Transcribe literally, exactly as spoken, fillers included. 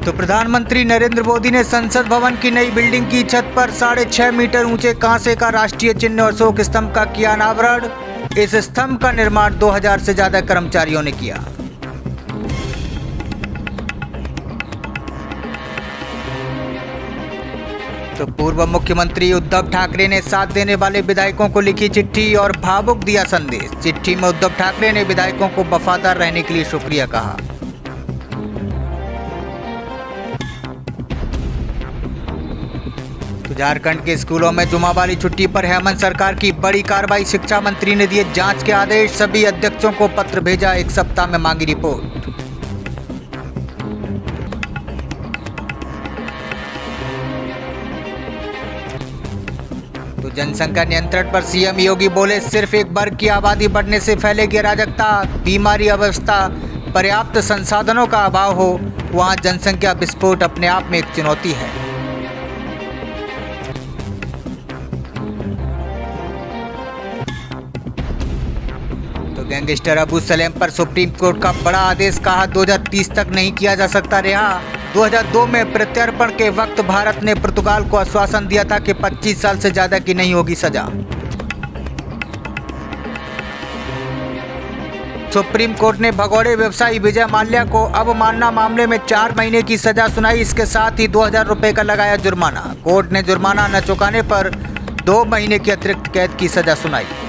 तो प्रधानमंत्री नरेंद्र मोदी ने संसद भवन की नई बिल्डिंग की छत पर साढ़े छह मीटर ऊंचे कांसे का राष्ट्रीय चिन्ह और अशोक स्तंभ का किया अनावरण। इस स्तंभ का निर्माण दो हज़ार से ज्यादा कर्मचारियों ने किया। तो पूर्व मुख्यमंत्री उद्धव ठाकरे ने साथ देने वाले विधायकों को लिखी चिट्ठी और भावुक दिया संदेश। चिट्ठी में उद्धव ठाकरे ने विधायकों को वफादार रहने के लिए शुक्रिया कहा। तो झारखंड के स्कूलों में जुमा वाली छुट्टी पर हेमंत सरकार की बड़ी कार्रवाई। शिक्षा मंत्री ने दिए जांच के आदेश। सभी अध्यक्षों को पत्र भेजा, एक सप्ताह में मांगी रिपोर्ट। तो जनसंख्या नियंत्रण पर सीएम योगी बोले, सिर्फ एक वर्ग की आबादी बढ़ने से फैलेगी अराजकता। बीमारी अवस्था, पर्याप्त संसाधनों का अभाव हो, वहां जनसंख्या विस्फोट अपने आप में एक चुनौती है। तो गैंगस्टर अबू सलेम पर सुप्रीम कोर्ट का बड़ा आदेश। कहा दो हज़ार तीस तक नहीं किया जा सकता रिहा। दो हज़ार दो में प्रत्यर्पण के वक्त भारत ने पुर्तगाल को आश्वासन दिया था कि पच्चीस साल से ज्यादा की नहीं होगी सजा। सुप्रीम कोर्ट ने भगोड़े व्यवसायी विजय माल्या को अवमानना मामले में चार महीने की सजा सुनाई। इसके साथ ही दो हजार रुपए का लगाया जुर्माना। कोर्ट ने जुर्माना न चुकाने पर दो महीने की अतिरिक्त कैद की सजा सुनाई।